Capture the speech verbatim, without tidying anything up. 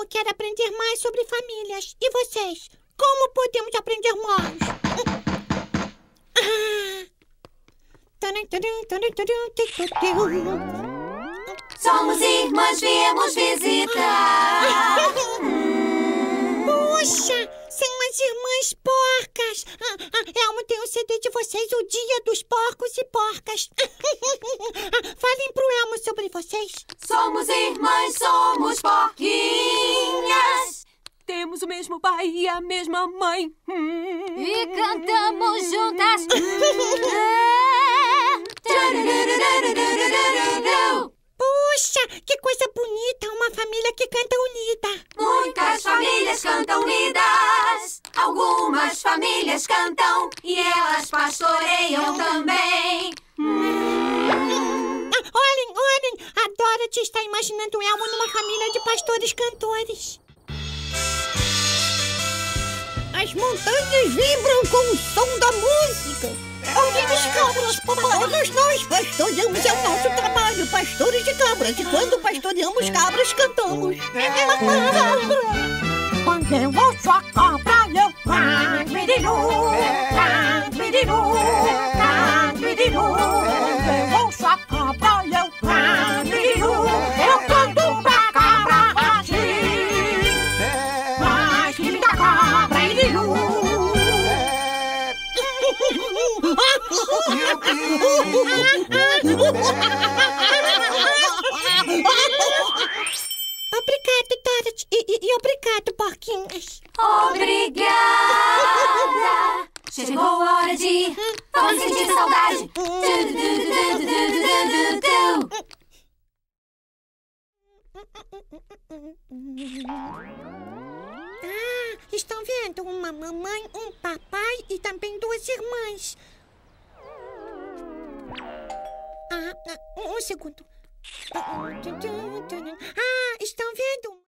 Elmo quer aprender mais sobre famílias. E vocês? Como podemos aprender mais? Somos irmãs, viemos visitar. Puxa, são as irmãs porcas. Elmo tem o C D de vocês, o Dia dos Porcos e Porcas. Falem pro Elmo sobre vocês. Somos irmãs, somos porquinhas. Temos o mesmo pai e a mesma mãe. E cantamos juntas. Puxa, que coisa bonita, uma família que canta unida. Muitas famílias cantam unidas. Algumas famílias cantam e elas pastoreiam também. Olhem, olhem, a Dorothy está imaginando o Elmo numa família de pastores cantores. As montanhas vibram com o som da música. Ouvimos cabras, todos nós pastoreamos, é o nosso trabalho, pastores de cabras. E quando pastoreamos cabras, cantamos. Quando eu ouço a cabra, eu canto, mirilu, canto, mirilu, canto, mirilu. Quando eu ouço a cabra, eu canto, mirilu, eu canto pra cabra assim. Mas que da cabra, mirilu. Obrigado, Dorothy. E, e, e obrigado, porquinhas. Obrigada. Chegou a hora de ir. Vamos sentir saudade. Ah, estão vendo? Uma mamãe, um papai e também duas irmãs. Ah, um segundo. Ah, estão vendo?